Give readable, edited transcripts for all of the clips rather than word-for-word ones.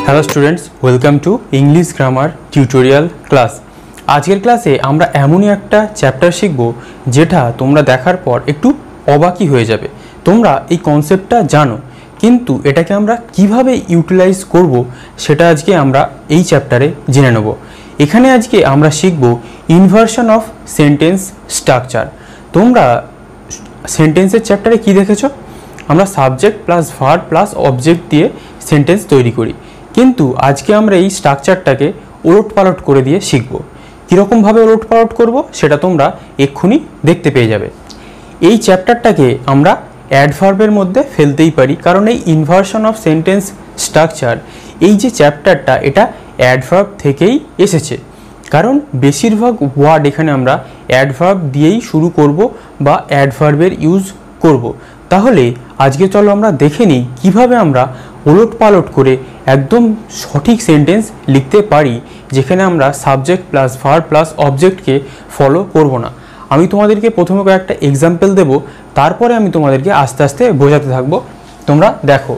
Hello students, welcome to English grammar tutorial class. আজকের ক্লাসে আমরা এমনই একটা চ্যাপ্টার শিখব যেটা তোমরা দেখার পর একটু অবাকই হয়ে যাবে। তোমরা এই কনসেপ্টটা জানো, কিন্তু এটাকে আমরা কিভাবে ইউটিলাইজ করব সেটা আজকে আমরা এই চ্যাপ্টারে জেনে নেব। এখানে আজকে আমরা শিখব ইনভার্সন অফ সেন্টেন্স স্ট্রাকচার। তোমরা সেন্টেন্সের চ্যাপ্টারে কি দেখেছো? আমরা subject plus verb plus object দিয়ে সেন্টেন্স তৈরি করি, কিন্তু আজকে আমরা এই স্ট্রাকচারটাকে ওলটপালট করে দিয়ে শিখব। কীরকমভাবে ওলটপালট করব সেটা তোমরা এক্ষুনি দেখতে পেয়ে যাবে। এই চ্যাপ্টারটাকে আমরা অ্যাডভার্বের মধ্যে ফেলতেই পারি, কারণ এই ইনভার্সন অফ সেন্টেন্স স্ট্রাকচার এই যে চ্যাপ্টারটা এটা অ্যাডভার্ব থেকেই এসেছে। কারণ বেশিরভাগ ওয়ার্ড এখানে আমরা অ্যাডভার্ব দিয়েই শুরু করব বা অ্যাডভার্বের ইউজ করব। তাহলে আজকে চলো আমরা দেখে নিই কীভাবে আমরা ওলটপালট করে একদম সঠিক সেন্টেন্স লিখতে পারি, যেখানে আমরা সাবজেক্ট প্লাস ভার্ব প্লাস অবজেক্টকে ফলো করব না। আমি তোমাদেরকে প্রথমে কয়েকটা এক্সাম্পল দেব, তারপরে আমি তোমাদেরকে আস্তে আস্তে বোঝাতে থাকবো। তোমরা দেখো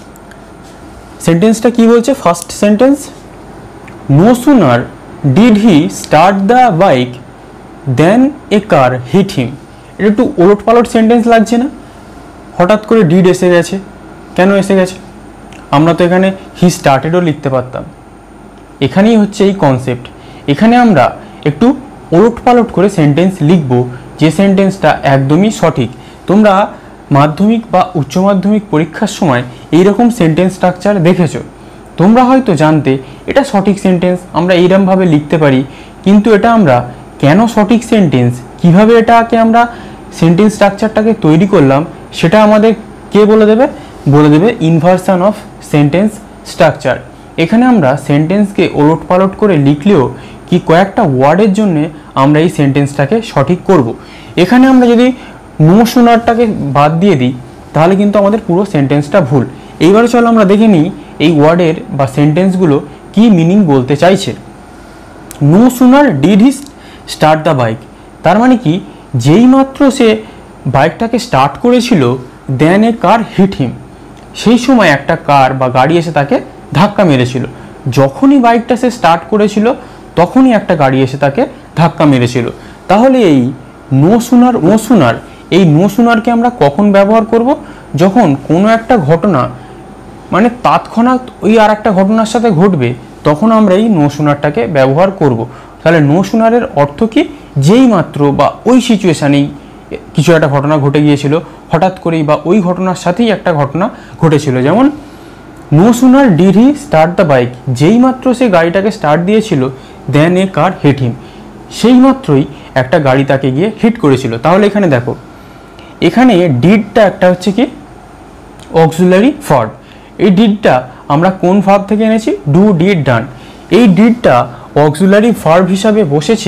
সেন্টেন্সটা কি বলছে। First sentence, no sooner did he start the bike then a car hit him. এটা একটু ওলটপালট সেন্টেন্স লাগছে না? হঠাৎ করে ডিড এসে গেছে, কেন এসে গেছে? আমরা তো এখানে হি স্টার্টেডও লিখতে পারতাম। এখানেই হচ্ছে এই কনসেপ্ট। এখানে আমরা একটু ওলটপালট করে সেন্টেন্স লিখব, যে সেন্টেন্সটা একদমই সঠিক। তোমরা মাধ্যমিক বা উচ্চ মাধ্যমিক পরীক্ষার সময় এইরকম সেন্টেন্স স্ট্রাকচার দেখেছো। তোমরা হয়তো জানতে এটা সঠিক সেন্টেন্স, আমরা এইরকমভাবে লিখতে পারি, কিন্তু এটা আমরা কেন সঠিক সেন্টেন্স, কিভাবে এটাকে আমরা সেন্টেন্স স্ট্রাকচারটাকে তৈরি করলাম, সেটা আমাদের কে বলে দেবে? বলে দেবে ইনভার্সন অফ সেন্টেন্স স্ট্রাকচার। এখানে আমরা সেন্টেন্সকে ওলটপালট করে লিখলেও কি কয়েকটা ওয়ার্ডের জন্য আমরা এই সেন্টেন্সটাকে সঠিক করব। এখানে আমরা যদি নো সুনারটাকে বাদ দিয়ে দিই তাহলে কিন্তু আমাদের পুরো সেন্টেন্সটা ভুল। এইবারে চলো আমরা দেখে নিই এই ওয়ার্ডের বা সেন্টেন্সগুলো কি মিনিং বলতে চাইছে। No sooner did he start the bike, তার মানে কি যেই মাত্র সে বাইকটাকে স্টার্ট করেছিল দেন এ কার হিট হিম, সেই সময় একটা কার বা গাড়ি এসে তাকে ধাক্কা মেরেছিল। যখনই বাইকটা সে স্টার্ট করেছিল তখনই একটা গাড়ি এসে তাকে ধাক্কা মেরেছিল। তাহলে এই নো সুনার এই নো সুনারকে আমরা কখন ব্যবহার করব? যখন কোনো একটা ঘটনা মানে তৎক্ষণাৎ ওই আর একটা ঘটনার সাথে ঘটবে, তখন আমরা এই নো সুনারটাকে ব্যবহার করব। তাহলে নো সুনারের অর্থ কি? যেই মাত্র বা ওই সিচুয়েশানেই কিছু একটা ঘটনা ঘটে গিয়েছিল হঠাৎ করেই, বা ওই ঘটনার সাথেই একটা ঘটনা ঘটেছিল। যেমন no sooner did he start the bike, যেই মাত্র সে গাড়িটাকে স্টার্ট দিয়েছিল দেন এ কার হিট হিম, সেই মাত্রই একটা গাড়ি তাকে গিয়ে হিট করেছিল। তাহলে এখানে দেখো, এখানে ডিডটা একটা হচ্ছে কি অক্সিলারি ভার্ব। এই ডিডটা আমরা কোন ভার্ব থেকে এনেছি? Do, did, done. এই ডিডটা অক্সিলারি ভার্ব হিসাবে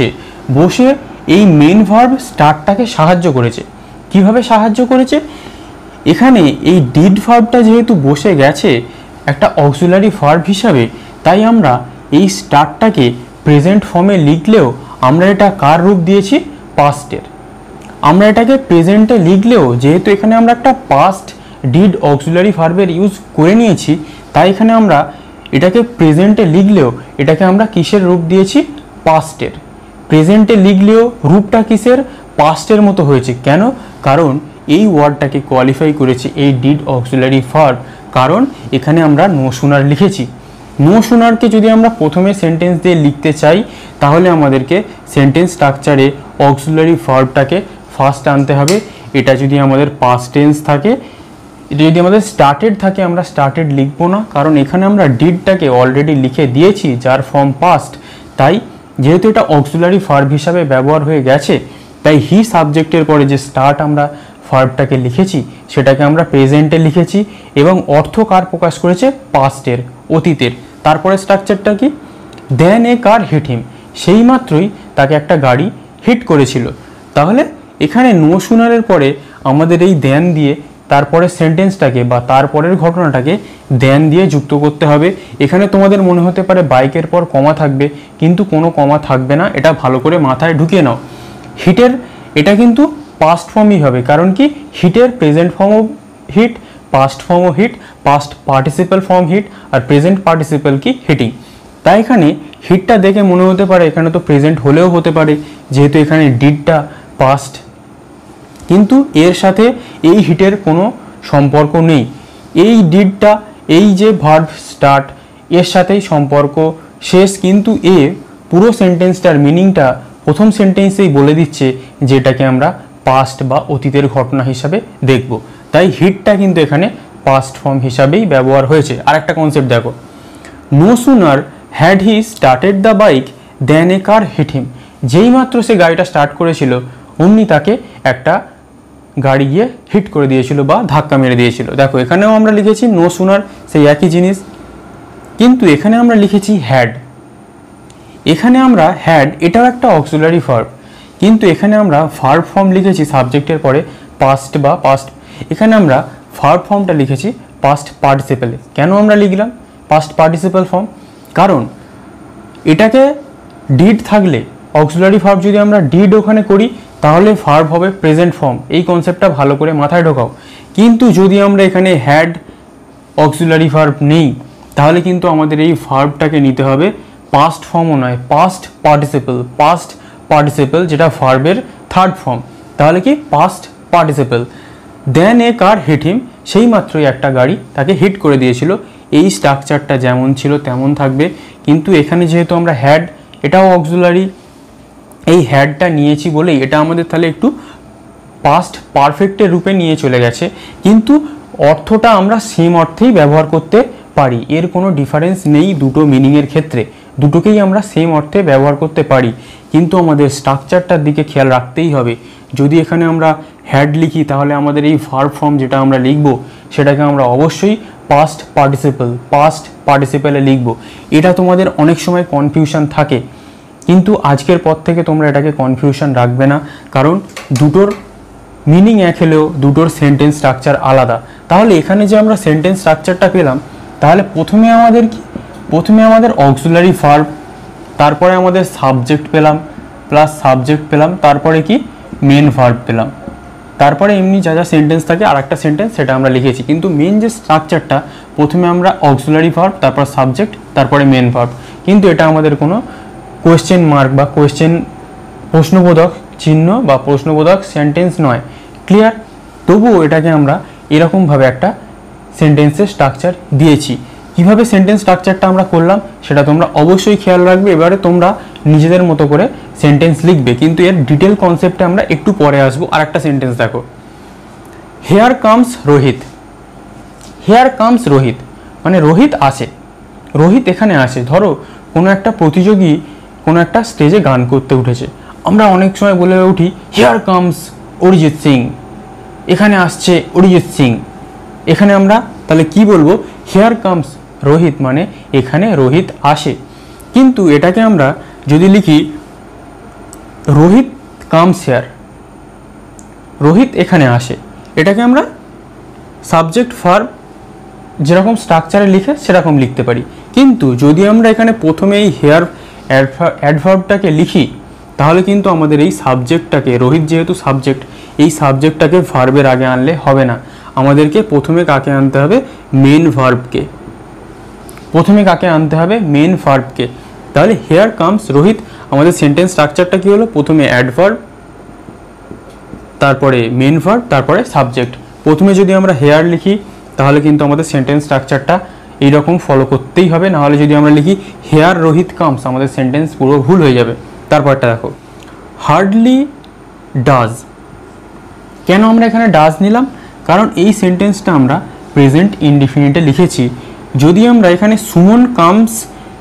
বসে এই মেন ভার্ব স্টার্টটাকে সাহায্য করেছে। কিভাবে সাহায্য করেছে? এখানে এই ডিড ভার্বটা যেহেতু বসে গেছে একটা অক্সিলারি ভার্ব হিসাবে, তাই আমরা এই স্টার্টটাকে প্রেজেন্ট ফর্মে লিখলেও আমরা এটা কার রূপ দিয়েছি? পাস্টের। আমরা এটাকে প্রেজেন্টে লিখলেও যেহেতু এখানে আমরা একটা পাস্ট ডিড অক্সিলারি ভার্বের ইউজ করে নিয়েছি, তাই এখানে আমরা এটাকে প্রেজেন্টে লিখলেও এটাকে আমরা কিসের রূপ দিয়েছি? পাস্টের। প্রেজেন্টে লিখলেও রূপটা কিসের? পাস্টের মতো হয়েছে। কেন? কারণ এই ওয়ার্ডটাকে কোয়ালিফাই করেছে এই ডিড অক্সিলারি ভার্ব, কারণ এখানে আমরা নো সুনার লিখেছি। নো সুনারকে যদি আমরা প্রথমে সেন্টেন্স দিয়ে লিখতে চাই তাহলে আমাদেরকে সেন্টেন্স স্ট্রাকচারে অক্সিলারি ভার্বটাকে ফার্স্ট আনতে হবে। এটা যদি আমাদের পাস্ট টেন্স থাকে, এটা যদি আমাদের স্টার্টেড থাকে, আমরা স্টার্টেড লিখবো না, কারণ এখানে আমরা ডিডটাকে অলরেডি লিখে দিয়েছি যার ফর্ম পাস্ট। তাই যেহেতু এটা অক্সিলারি ভার্ব হিসাবে ব্যবহার হয়ে গেছে, তাই হি সাবজেক্টের পরে যে স্টার্ট আমরা ভার্বটাকে লিখেছি সেটাকে আমরা প্রেজেন্টে লিখেছি, এবং অর্থ কার প্রকাশ করেছে? পাস্টের, অতীতের। তারপরে স্ট্রাকচারটা কি? দেন এ কার হিট হিম, সেই মাত্রই তাকে একটা গাড়ি হিট করেছিল। তাহলে এখানে নো সুনারের পরে আমাদের এই দেন দিয়ে তারপরে সেন্টেন্সটাকে বা তারপরের ঘটনাটাকে দেন দিয়ে যুক্ত করতে হবে। এখানে তোমাদের মনে হতে পারে বাইকের পর কমা থাকবে, কিন্তু কোনো কমা থাকবে না, এটা ভালো করে মাথায় ঢুকিয়ে নাও। হিটের এটা কিন্তু পাস্ট ফর্মই হবে, কারণ কি হিটের প্রেজেন্ট ফর্ম হিট পাস্ট ফর্মও hit, past participle form hit, আর প্রেজেন্ট পার্টিসিপল কি হিটিং। তাই এখানে হিটটা দেখে মনে হতে পারে এখানে তো প্রেজেন্ট হলেও হতে পারে, যেহেতু এখানে ডিডটা পাস্ট, কিন্তু এর সাথে এই হিটের কোনো সম্পর্ক নেই। এই ডিডটা, এই যে ভার্ব স্টার্ট, এর সাথেই সম্পর্ক শেষ, কিন্তু এ পুরো সেন্টেন্সটার মিনিংটা প্রথম সেন্টেন্সেই বলে দিচ্ছে, যেটাকে আমরা পাস্ট বা অতীতের ঘটনা হিসাবে দেখব। তাই হিটটা কিন্তু এখানে পাস্ট ফর্ম হিসাবেই ব্যবহার হয়েছে। আর একটা কনসেপ্ট দেখো, no sooner had he started the bike then a car hit him. যেই মাত্র সে গাড়িটা স্টার্ট করেছিল অমনি তাকে একটা গাড়ি গিয়ে হিট করে দিয়েছিল বা ধাক্কা মেরে দিয়েছিল। দেখো এখানেও আমরা লিখেছি নো সুনার, সেই একই জিনিস, কিন্তু এখানে আমরা লিখেছি হ্যাড। এখানে আমরা হ্যাড, এটাও একটা অক্সিলারি ভার্ব, কিন্তু এখানে আমরা ভার্ব ফর্ম লিখেছি সাবজেক্টের পরে পাস্ট বা পাস্ট। এখানে আমরা ভার্ব ফর্মটা লিখেছি পাস্ট পার্টিসিপেলে। কেন আমরা লিখলাম পাস্ট পার্টিসিপল ফর্ম? কারণ এটাকে ডিড থাকলে, অক্সিলারি ভার্ব যদি আমরা ডিড ওখানে করি তাহলে ভার্ব হবে প্রেজেন্ট ফর্ম। এই কনসেপ্টটা ভালো করে মাথায় ঢোকাও। কিন্তু যদি আমরা এখানে হ্যাড অক্সিলারি ভার্ব নেই তাহলে কিন্তু আমাদের এই ভার্বটাকে নিতে হবে পাস্ট ফর্মও নয়, পাস্ট পার্টিসিপল। পাস্ট পার্টিসিপল যেটা ভার্বের থার্ড ফর্ম, তাহলে কি past participle. Then a car hit him, সেই মাত্রই একটা গাড়ি তাকে হিট করে দিয়েছিল। এই স্ট্রাকচারটা যেমন ছিল তেমন থাকবে, কিন্তু এখানে যেহেতু আমরা হ্যাড, এটাও অক্সিলারি, এই হ্যাডটা নিয়েছি বলেই এটা আমাদের তাহলে একটু পাস্ট পারফেক্টের রূপে নিয়ে চলে গেছে, কিন্তু অর্থটা আমরা সেম অর্থেই ব্যবহার করতে পারি। এর কোনো ডিফারেন্স নেই দুটো মিনিংয়ের ক্ষেত্রে, দুটোকেই আমরা সেম অর্থে ব্যবহার করতে পারি, কিন্তু আমাদের স্ট্রাকচারটার দিকে খেয়াল রাখতেই হবে। যদি এখানে আমরা হ্যাড লিখি তাহলে আমাদের এই ভার্ব ফর্ম যেটা আমরা লিখব সেটাকে আমরা অবশ্যই পাস্ট পার্টিসিপেলে লিখব। এটা তোমাদের অনেক সময় কনফিউশন থাকে, কিন্তু আজকের পর থেকে তোমরা এটাকে কনফিউশন রাখবে না, কারণ দুটোর মিনিং এক হলেও দুটোর সেন্টেন্স স্ট্রাকচার আলাদা। তাহলে এখানে যে আমরা সেন্টেন্স স্ট্রাকচারটা পেলাম, তাহলে প্রথমে আমাদের অক্সিলারি ভার্ব, তারপরে আমাদের সাবজেক্ট পেলাম, প্লাস সাবজেক্ট পেলাম, তারপরে কি মেন ভার্ব পেলাম, তারপরে এমনি যা যা সেন্টেন্স থাকে আর একটা সেন্টেন্স সেটা আমরা লিখেছি। কিন্তু মেন যে স্ট্রাকচারটা, প্রথমে আমরা অক্সিলারি ভার্ব, তারপর সাবজেক্ট, তারপরে মেন ভার্ব। কিন্তু এটা আমাদের কোনো কোয়েশ্চেন মার্ক বা প্রশ্নবোধক চিহ্ন বা প্রশ্নবোধক সেন্টেন্স নয়। ক্লিয়ার? তবুও এটাকে আমরা এরকমভাবে একটা সেন্টেন্সের স্ট্রাকচার দিয়েছি। কিভাবে সেন্টেন্স স্ট্রাকচারটা আমরা করলাম সেটা তোমরা অবশ্যই খেয়াল রাখবে। এবারে তোমরা নিজেদের মতো করে সেন্টেন্স লিখবে, কিন্তু এর ডিটেল কনসেপ্টে আমরা একটু পরে আসবো। আর একটা সেন্টেন্স দেখো, here comes Rohit. Here comes Rohit মানে রোহিত আসে, রোহিত এখানে আসে। ধরো কোনো একটা প্রতিযোগী কোনো একটা স্টেজে গান করতে উঠেছে, আমরা অনেক সময় বলে উঠি হেয়ার কামস অরিজিৎ সিং, এখানে আসছে অরিজিৎ সিং। এখানে আমরা তাহলে কি বলবো, হেয়ার কামস রোহিত মানে এখানে রোহিত আসে। কিন্তু এটাকে আমরা যদি লিখি রোহিত কামস হেয়ার, রোহিত এখানে আসে, এটাকে আমরা সাবজেক্ট ভার্ব যেরকম স্ট্রাকচারে লিখে সেরকম লিখতে পারি। কিন্তু যদি আমরা এখানে প্রথমে এই হেয়ার অ্যাডভার্বটাকে লিখি তাহলে কিন্তু আমাদের এই সাবজেক্টটাকে, রোহিত যেহেতু সাবজেক্ট, এই সাবজেক্টটাকে ভার্বের আগে আনলে হবে না। আমাদেরকে প্রথমে কাকে আনতে হবে, মেন ভার্বকে। প্রথমে কাকে আনতে হবে, মেন ভার্বকে। তাহলে হেয়ার কামস রোহিত, আমাদের সেন্টেন্স স্ট্রাকচারটা কি হলো, প্রথমে অ্যাডভার্ব, তারপরে মেন ভার্ব, তারপরে সাবজেক্ট। প্রথমে যদি আমরা হেয়ার লিখি তাহলে কিন্তু আমাদের সেন্টেন্স স্ট্রাকচারটা এইরকম ফলো করতেই হবে, নাহলে যদি আমরা লিখি হেয়ার রোহিত কামস আমাদের সেন্টেন্স পুরো ভুল হয়ে যাবে। তারপরটা দেখো, হার্ডলি ডাজ। কেন আমরা এখানে ডাজ নিলাম, কারণ এই সেন্টেন্সটা আমরা প্রেজেন্ট ইনডিফিনিটে লিখেছি। যদি আমরা এখানে সুমন কামস,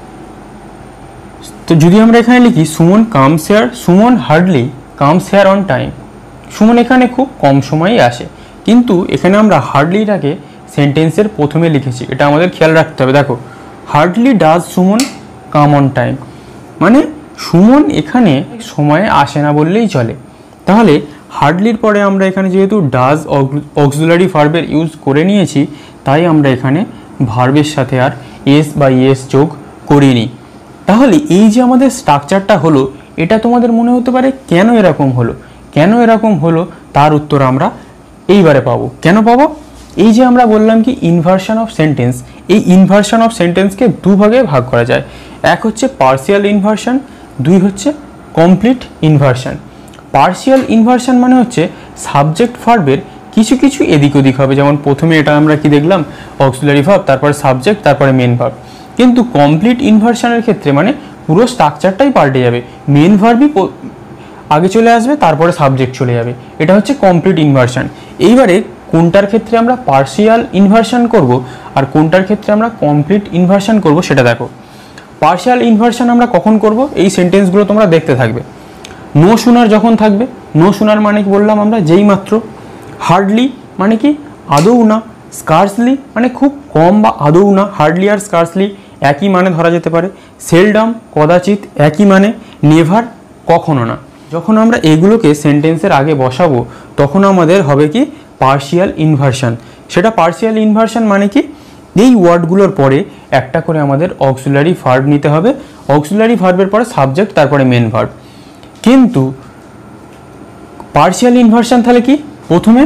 তো যদি আমরা এখানে লিখি Suman comes here, Suman hardly comes here on time, Suman এখানে খুব কম সময়ই আসে। কিন্তু এখানে আমরা হার্ডলিটাকে সেন্টেন্সের প্রথমে লিখেছি, এটা আমাদের খেয়াল রাখতে হবে। দেখো, hardly does Suman come on time মানে সুমন এখানে সময়ে আসে না বললেই চলে। তাহলে হার্ডলির পরে আমরা এখানে যেহেতু ডাজ অক্সিলারি ভার্বের ইউজ করে নিয়েছি, তাই আমরা এখানে ভার্বের সাথে আর এস বা ইএস যোগ করিনি। তাহলে এই যে আমাদের স্ট্রাকচারটা হলো, এটা তোমাদের মনে হতে পারে কেন এরকম হলো, কেন এরকম হলো তার উত্তর আমরা এইবারে পাবো। কেন পাবো, এই যে আমরা বললাম কি ইনভার্সন অফ সেন্টেন্স, এই ইনভার্সন অফ সেন্টেন্সকে দুভাগে ভাগ করা যায়। এক হচ্ছে পার্সিয়াল ইনভার্সন, দুই হচ্ছে কমপ্লিট ইনভার্সন। পার্সিয়াল ইনভার্সন মানে হচ্ছে সাবজেক্ট ভার্বের কিছু কিছু এদিক ওদিক হবে, যেমন প্রথমে এটা আমরা কি দেখলাম অক্সিলারি ভার্ব, তারপরে সাবজেক্ট, তারপরে মেন ভার্ব। কিন্তু কমপ্লিট ইনভার্সনের ক্ষেত্রে মানে পুরো স্ট্রাকচারটাই পাল্টে যাবে, মেন ভার্বই আগে চলে আসবে, তারপরে সাবজেক্ট চলে যাবে, এটা হচ্ছে কমপ্লিট ইনভার্সন। এইবারে কোনটার ক্ষেত্রে আমরা পার্সিয়াল ইনভার্সন করব আর কোনটার ক্ষেত্রে আমরা কমপ্লিট ইনভার্সন করব সেটা দেখো। পার্সিয়াল ইনভার্সন আমরা কখন করব, এই সেন্টেন্সগুলো তোমরা দেখতে থাকবে। নো শুনার যখন থাকবে, নো শুনার মানে কি বললাম আমরা, যেই মাত্র। হার্ডলি মানে কি, আদৌ না। স্কার্সলি মানে খুব কম বা আদৌ না, হার্ডলি আর স্কার্সলি একই মানে ধরা যেতে পারে। সেলডম কদাচিৎ একই মানে। নেভার কখনো না। যখন আমরা এগুলোকে সেন্টেন্সের আগে বসাবো তখন আমাদের হবে কি পার্সিয়াল ইনভার্সন। সেটা পার্সিয়াল ইনভার্সন মানে কি, এই ওয়ার্ডগুলোর পরে একটা করে আমাদের অক্সিলারি ভার্ব নিতে হবে, অক্সিলারি ভার্বের পরে সাবজেক্ট, তারপরে মেন ভার্ব। কিন্তু পার্সিয়াল ইনভার্সন তাহলে কি, প্রথমে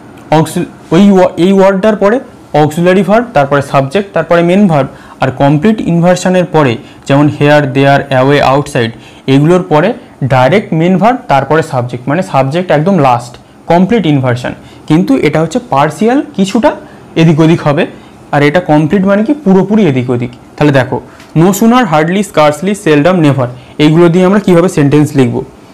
এই ওয়ার্ডটার পরে অক্সিলারি ভার্ব, তারপরে সাবজেক্ট, তারপরে মেন ভার্ব। আর কমপ্লিট ইনভার্সনের পরে যেমন হেয়ার, দেয়ার, অ্যাওয়ে, আউটসাইড, এগুলোর পরে ডাইরেক্ট মেন ভার্ব, তারপরে সাবজেক্ট, মানে সাবজেক্ট একদম লাস্ট, কমপ্লিট ইনভার্সন। কিন্তু এটা হচ্ছে পার্সিয়াল, কিছুটা এদিক ওদিক হবে, আর এটা কমপ্লিট মানে কি পুরোপুরি এদিক ওদিক। তাহলে দেখো, no sooner, hardly, scarcely, seldom, never, এইগুলো দিয়ে আমরা কিভাবে সেন্টেন্স লিখব।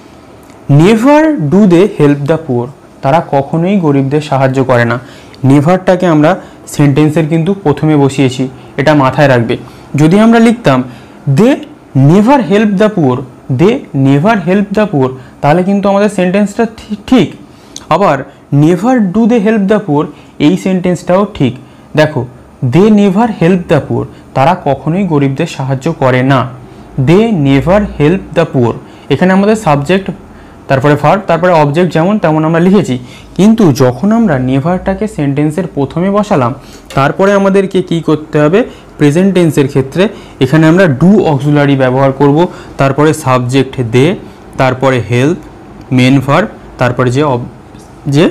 Never do they help the poor, তারা কখনোই গরিবদের সাহায্য করে না। নেভারটাকে আমরা সেন্টেন্সের কিন্তু প্রথমে বসিয়েছি, এটা মাথায় রাখবে। যদি আমরা লিখতাম they never help the poor, they never help the poor, তাহলে কিন্তু আমাদের সেন্টেন্সটা ঠিক। আবার never do they help the poor, এই সেন্টেন্সটাও ঠিক। দেখো, they never help the poor, তারা কখনোই গরিবদের সাহায্য করে না। They never help the poor, এখানে আমাদের সাবজেক্ট, তারপরে ভার্ব, তারপরে অবজেক্ট যেমন তেমন আমরা লিখেছি। কিন্তু যখন আমরা নেভারটাকে সেন্টেন্সের প্রথমে বসালাম, তারপরে আমাদেরকে কি করতে হবে, প্রেজেন্ট টেন্সের ক্ষেত্রে এখানে আমরা ডু অক্সিলারি ব্যবহার করব, তারপরে সাবজেক্ট দে, তারপরে হেল্প, মেন ভার্ব, তারপরে যে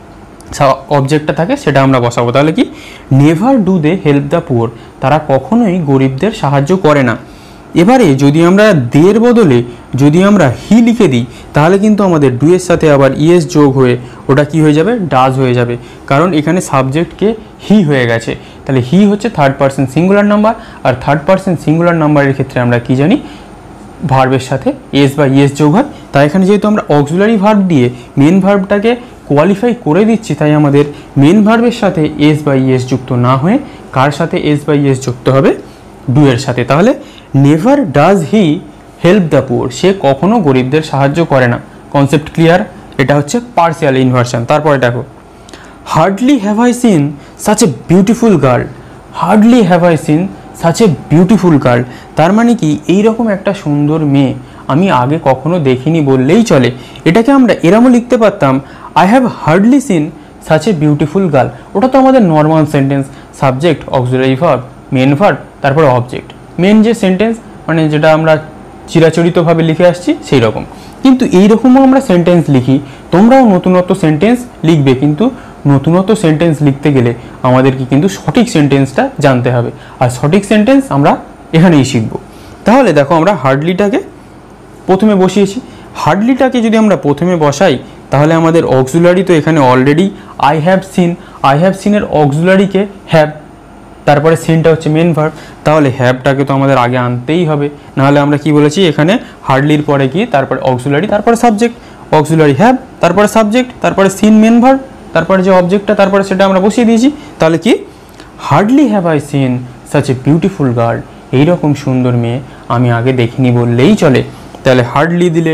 অবজেক্টটা থাকে সেটা আমরা বসাবো। তাহলে কি, never do they help the poor, তারা কখনোই গরিবদের সাহায্য করে না। এবারে যদি আমরা দের বদলে যদি আমরা হি লিখে দিই, তাহলে কিন্তু আমাদের ডু এর সাথে আবার ইএস যোগ হয়ে ওটা কি হয়ে যাবে, ডাজ হয়ে যাবে, কারণ এখানে সাবজেক্টকে হি হয়ে গেছে। তাহলে হি হচ্ছে থার্ড পারসন সিঙ্গুলার নাম্বার, আর থার্ড পারসন সিঙ্গুলার নাম্বারের ক্ষেত্রে আমরা কি জানি, ভার্বের সাথে এস বা ইএস যোগ হয়। তাই এখানে যেহেতু আমরা অক্সিলারি ভার্ব দিয়ে মেন ভার্বটাকে কোয়ালিফাই করে দিচ্ছি, তাই আমাদের মেন ভার্বের সাথে এস বা ইএস যুক্ত না হয়ে কার সাথে এস বা ইএস যুক্ত হবে, ডু এর সাথে। তাহলে never does he help the poor, সে কখনো গরিবদের সাহায্য করে না। Concept clear? এটা হচ্ছে পার্সিয়াল ইনভার্সন। তারপরে দেখো, hardly have I seen such a beautiful girl, hardly have I seen such a beautiful girl, তার মানে কি এইরকম একটা সুন্দর মেয়ে আমি আগে কখনো দেখিনি বললেই চলে। এটাকে আমরা এরমও লিখতে পারতাম, I have hardly seen such a beautiful girl. ওটা তো আমাদের normal sentence, subject, auxiliary verb, main verb, তারপরে অবজেক্ট। মেন যে সেন্টেন্স মানে যেটা আমরা চিরাচরিতভাবে লিখে আসছি সেই রকম। কিন্তু এইরকমও আমরা সেন্টেন্স লিখি, তোমরাও নতুনত্ব সেন্টেন্স লিখবে, কিন্তু নতুনত্ব সেন্টেন্স লিখতে গেলে আমাদেরকে কিন্তু সঠিক সেন্টেন্সটা জানতে হবে, আর সঠিক সেন্টেন্স আমরা এখানেই শিখব। তাহলে দেখো, আমরা হার্ডলিটাকে প্রথমে বসিয়েছি। হার্ডলিটাকে যদি আমরা প্রথমে বসাই তাহলে আমাদের অক্সিলারি তো এখানে already I have seen, I have সিনের অক্সিলারিকে হ্যাভ, তারপরে সিনটা হচ্ছে মেন ভার্ব, তাহলে হ্যাভটাকে তো আমাদের আগে আনতেই হবে, নাহলে আমরা কি বলেছি এখানে হার্ডলির পরে কি, তারপরে অক্সিলারি, তারপরে সাবজেক্ট, অক্সিলারি হ্যাভ, তারপরে সাবজেক্ট, তারপরে সিন মেন ভার্ব, তারপরে যে অবজেক্টটা তারপরে সেটা আমরা বসিয়ে দিয়েছি। তাহলে কি, hardly have I seen such a beautiful girl, এইরকম সুন্দর মেয়ে আমি আগে দেখিনি বললেই চলে। তাহলে হার্ডলি দিলে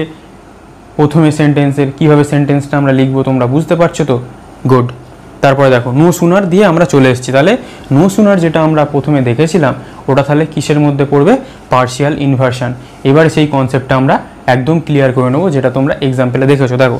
প্রথমে সেন্টেন্সের কীভাবে সেন্টেন্সটা আমরা লিখবো তোমরা বুঝতে পারছো তো? গুড। তারপরে দেখো, নো সুনার দিয়ে আমরা চলে এসেছি। তাহলে নো সুনার যেটা আমরা প্রথমে দেখেছিলাম ওটা তাহলে কিসের মধ্যে পড়বে, পার্সিয়াল ইনভার্সন। এবারে সেই কনসেপ্টটা আমরা একদম ক্লিয়ার করে নেবো, যেটা তোমরা এক্সাম্পলে দেখেছো। দেখো,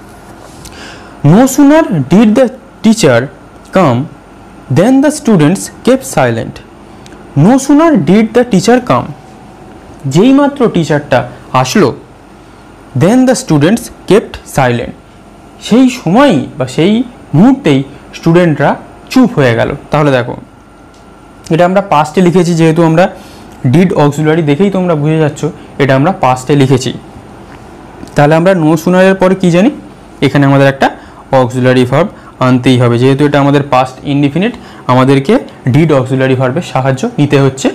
no sooner did the teacher come then the students kept silent. No sooner did the teacher come, যেই মাত্র টিচারটা আসলো, then the students kept silent, সেই সময়ই বা সেই মুহূর্তেই স্টুডেন্টরা চুপ হয়ে গেল। তাহলে দেখো এটা আমরা পাস্টে লিখেছি, যেহেতু আমরা ডিড অক্সিলারি দেখেই তোমরা বুঝে যাচ্ছ এটা আমরা পাস্টে লিখেছি। তাহলে আমরা নো সুনারের পরে কি জানি, এখানে আমাদের একটা অক্সিলারি ভার্ব আনতেই হবে। যেহেতু এটা আমাদের পাস্ট ইনডিফিনিট, আমাদেরকে ডিড অক্সিলারি ভার্বের সাহায্য নিতে হচ্ছে।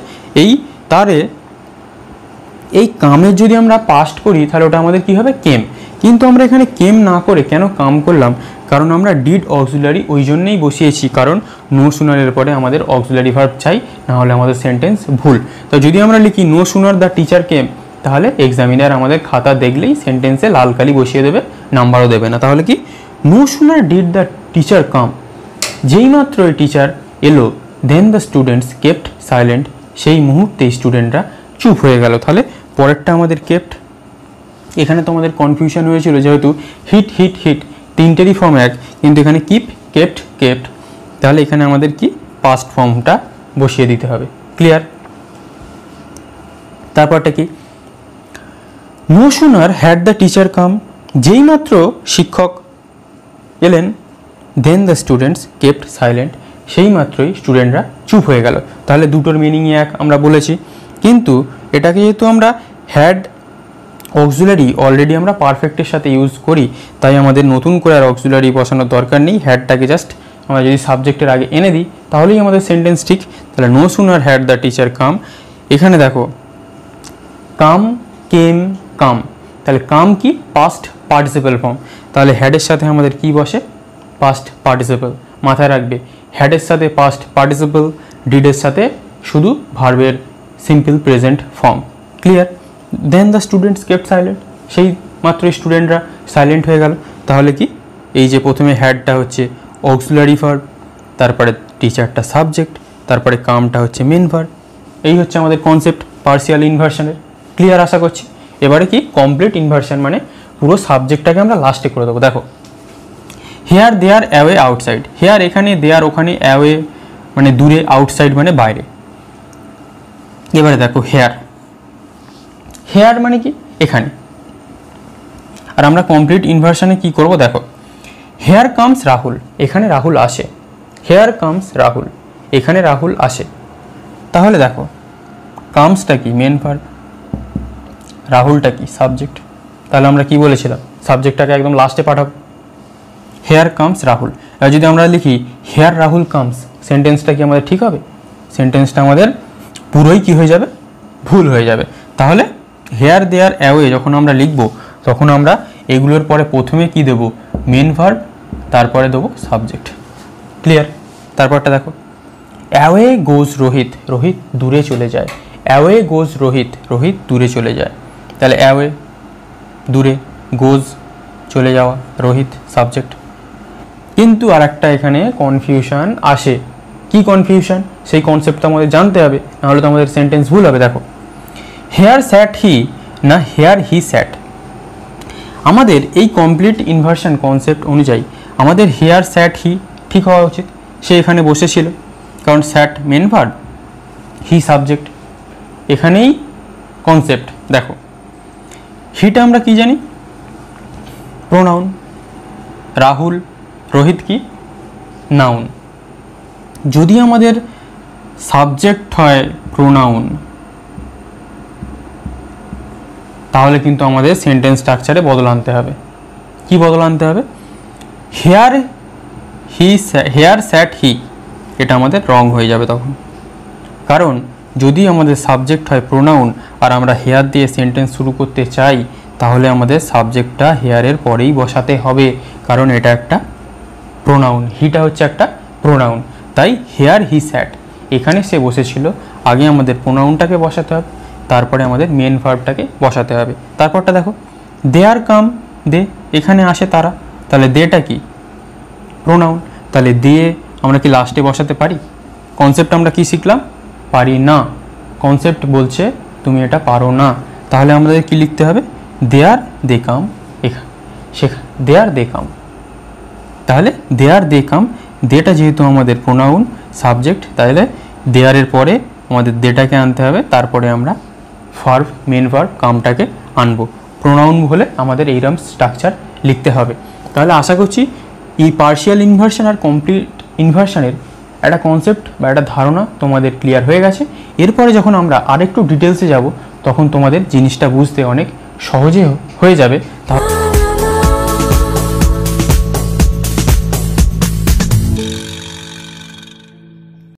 এই কামের যদি আমরা পাস্ট করি তাহলে ওটা আমাদের কি হবে, কেম। কিন্তু আমরা এখানে কেম না করে কেন কাম করলাম, কারণ আমরা ডিড অক্সিলারি ওই জন্যই বসিয়েছি, কারণ নো সুনারের পরে আমাদের অক্সিলারি ভার্ব চাই, না হলে আমাদের সেন্টেন্স ভুল। তো যদি আমরা লিখি no sooner the teacher came, তাহলে এক্সামিনার আমাদের খাতা দেখলেই সেন্টেন্সে লাল কালি বসিয়ে দেবে, নাম্বারও দেবে না। তাহলে কি no sooner did the teacher come, যেই মাত্র এই টিচার এলো, then the students kept silent, সেই মুহূর্তে স্টুডেন্টরা চুপ হয়ে গেল। তাহলে পরেরটা আমাদের কেপ্ট। এখানে তো আমাদের কনফিউশন হয়েছিল, যেহেতু হিট হিট হিট তিনটেরই ফর্ম এক, কিন্তু এখানে কিপ কেপ্ট কেপ্ট, তাহলে এখানে আমাদের কি পাস্ট ফর্মটা বসিয়ে দিতে হবে। ক্লিয়ার? তারপরটা কি, no sooner had the teacher come, যেই মাত্র শিক্ষক এলেন, then the students kept silent, সেই মাত্রই স্টুডেন্টরা চুপ হয়ে গেল। তাহলে দুটোর মিনিংই এক আমরা বলেছি, কিন্তু এটাকে যেহেতু আমরা হ্যাড অক্সিলারি অলরেডি আমরা পারফেক্টের সাথে ইউজ করি, তাই আমাদের নতুন করে আর অক্সিলারি বসানোর দরকার নেই। হ্যাডটাকে জাস্ট আমরা যদি সাবজেক্টের আগে এনে দিই তাহলেই আমাদের সেন্টেন্স ঠিক। তাহলে no sooner had the teacher come, এখানে দেখো কাম কেম কাম, তাহলে কাম কি পাস্ট পার্টিসিপেল ফর্ম, তাহলে হ্যাডের সাথে আমাদের কি বসে, পাস্ট পার্টিসিপেল। মাথায় রাখবে হ্যাডের সাথে পাস্ট পার্টিসিপেল, ডিডের সাথে শুধু ভার্বের simple present form. Clear? Then the students kept silent, সেই মাত্র স্টুডেন্টরা সাইলেন্ট হয়ে গেল। তাহলে কি এই যে প্রথমে হ্যাডটা হচ্ছে অক্সিলারি ভার্ব, তারপরে টিচারটা সাবজেক্ট, তারপরে কামটা হচ্ছে মেন ভার্ব। এই হচ্ছে আমাদের কনসেপ্ট পার্সিয়াল ইনভার্সনের। ক্লিয়ার আশা করছি। এবারে কি কমপ্লিট ইনভার্সন, মানে পুরো সাবজেক্টটাকে আমরা লাস্টে করে দেবো। দেখো here there away outside, here এখানে, দেয়ার ওখানে, অ্যাওয়ে মানে দূরে, আউটসাইড মানে বাইরে। এবারে দেখো হেয়ার, হেয়ার মানে কি এখানে, আর আমরা কমপ্লিট ইনভার্সনে কি করব, দেখো হেয়ার কামস রাহুল, এখানে রাহুল আসে, হেয়ার কামস রাহুল, এখানে রাহুল আসে। তাহলে দেখো কামসটা কি মেন ভার্ব, রাহুলটা কি সাবজেক্ট, তাহলে আমরা কি বলেছিলাম সাবজেক্টটাকে একদম লাস্টে পাঠাবো। হেয়ার কামস রাহুল, আর যদি আমরা লিখি হেয়ার রাহুল কামস, সেন্টেন্সটা কি আমাদের ঠিক হবে, সেন্টেন্সটা আমাদের পুরোই কি হয়ে যাবে, ভুল হয়ে যাবে। তাহলে হেয়ার দেয়ার অ্যাওয়ে যখন আমরা লিখব তখন আমরা এগুলোর পরে প্রথমে কি দেব, মেন ভার্ব, তারপরে দেবো সাবজেক্ট। ক্লিয়ার? তারপরটা দেখো অ্যাওয়ে গোজ রোহিত, রোহিত দূরে চলে যায়, অ্যাওয়ে গোজ রোহিত, রোহিত দূরে চলে যায়। তাহলে অ্যাওয়ে দূরে, গোজ চলে যাওয়া, রোহিত সাবজেক্ট। কিন্তু আর একটা এখানে কনফিউশন আসে। কি কনফিউশন, সেই কনসেপ্টটা আমাদের জানতে হবে, নাহলে তো আমাদের সেন্টেন্স ভুল হবে। দেখো হেয়ার স্যাট হি না হেয়ার হি স্যাট, আমাদের এই কমপ্লিট ইনভার্সন কনসেপ্ট অনুযায়ী আমাদের হেয়ার স্যাট হি ঠিক হওয়া উচিত, সে এখানে বসেছিল, কারণ sat main verb, he subject, এখানেই কনসেপ্ট। দেখো হিটা আমরা কি জানি, প্রোনাউন, রাহুল রোহিত কি নাউন। যদি আমাদের সাবজেক্ট হয় প্রোনাউন, তাহলে কিন্তু আমাদের সেন্টেন্স স্ট্রাকচারে বদল আনতে হবে। কি বদল আনতে হবে, হেয়ার হি, হেয়ার স্যাট হি, এটা আমাদের রং হয়ে যাবে তখন। কারণ যদি আমাদের সাবজেক্ট হয় প্রোনাউন আর আমরা হেয়ার দিয়ে সেন্টেন্স শুরু করতে চাই, তাহলে আমাদের সাবজেক্টটা হেয়ারের পরেই বসাতে হবে, কারণ এটা একটা প্রোনাউন, হিটা হচ্ছে একটা প্রোনাউন। তাই হেয়ার হি স্যাট, এখানে সে বসেছিল, আগে আমাদের প্রোনাউনটাকে বসাতে হবে, তারপরে আমাদের মেন ভার্বটাকে বসাতে হবে। তারপরটা দেখো দেয়ার কাম, দে এখানে আসে তারা, তাহলে দেটা কি প্রোনাউন, তাহলে দিয়ে আমরা কি লাস্টে বসাতে পারি? কনসেপ্ট আমরা কি শিখলাম, পারি না, কনসেপ্ট বলছে তুমি এটা পারো না, তাহলে আমাদের কি লিখতে হবে, দেয়ার দে কাম, এখানে সেখানে দেয়ার দে কাম। তাহলে দেয়ার দে কাম, দেটা যেহেতু আমাদের প্রোনাউন সাবজেক্ট, তাহলে দেয়ারের পরে আমাদের দেটাকে আনতে হবে, তারপরে আমরা ভার্ব মেন ভার্ব কামটাকে আনবো। প্রোনাউন হলে আমাদের এইরকম স্ট্রাকচার লিখতে হবে। তাহলে আশা করছি এই পার্শিয়াল ইনভার্সন আর কমপ্লিট ইনভার্সানের একটা কনসেপ্ট বা একটা ধারণা তোমাদের ক্লিয়ার হয়ে গেছে। এরপরে যখন আমরা আরেকটু ডিটেলসে যাব তখন তোমাদের জিনিসটা বুঝতে অনেক সহজে হয়ে যাবে।